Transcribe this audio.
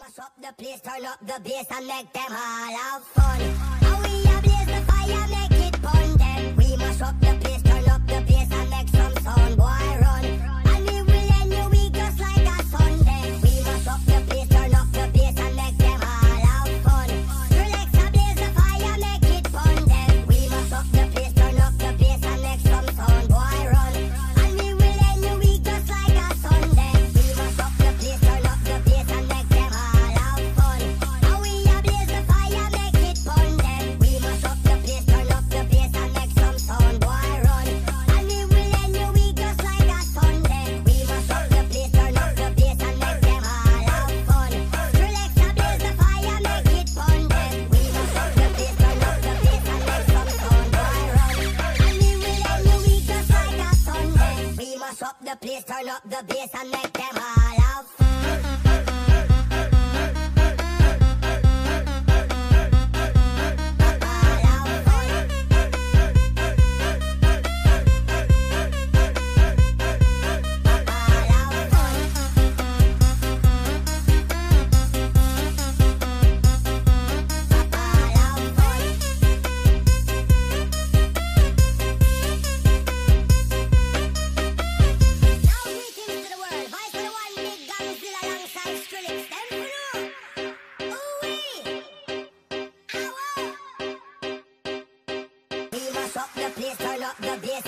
Mash up the place, turn up the bass and make them all have fun. Now we a blaze the fire, make it fun. Then we mash up the place, turn up the bass and make some sound, boy run. And we will end your week just like a Sunday. We mash up the place, turn up the bass and make them all have fun. Relax a blaze the fire, make it fun. Then we mash up the place, turn up the bass and make some sound, boy run. And we will end your week just like a Sunday. We mash up the place, turn up the bass and make them all have fun. Now we a blaze the fire, make it fun. Then we mash up the place, turn up the bass and make some sound, boy run. And we will end your week just like a Sunday. We mash up the place, turn up the bass and make them all have fun. Relax a blaze the fire, make it fun. Then we mash up the place, turn up the bass and make some sound, boy run. And we will end your week just like a Sunday. We mash up the place, turn up the bass and make them all have fun. Up the place, turn up the bass